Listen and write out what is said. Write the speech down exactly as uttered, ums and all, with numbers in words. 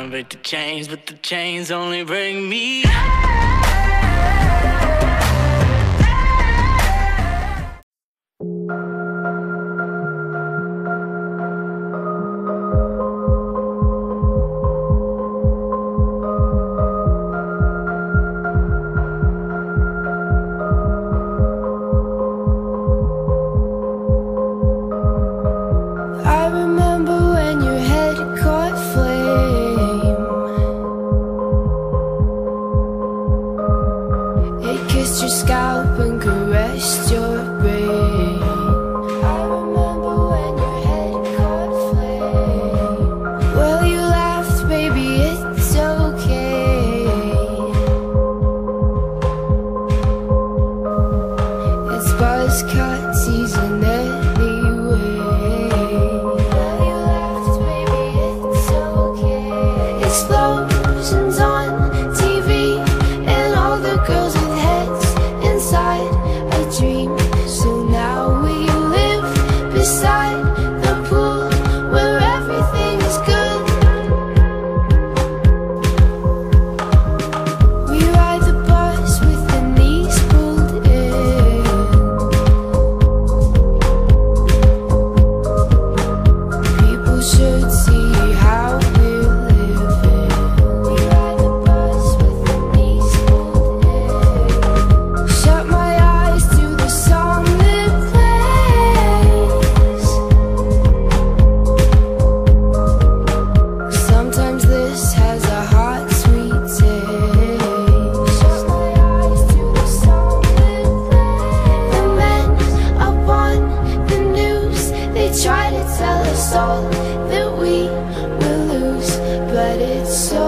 trying to break the chains, but the chains only break me. Your scalp and caressed your brain. I remember when your head caught flame. Well, you laughed, baby, it's okay. It's buzz cut season anyway. Well, you laughed, baby, it's okay. Explosions on T V and all the girls with heads inside a dream. So now we live beside the pool where everything is good. We ride the bus with the knees pulled in. People should see how we're living. We ride the bus with the knees pulled in. Shut my eyes to the song that plays. Sometimes this has a hot, sweet taste. Shut my eyes to the song that plays. The men up on the news, they try to tell us all that we will lose, but it's so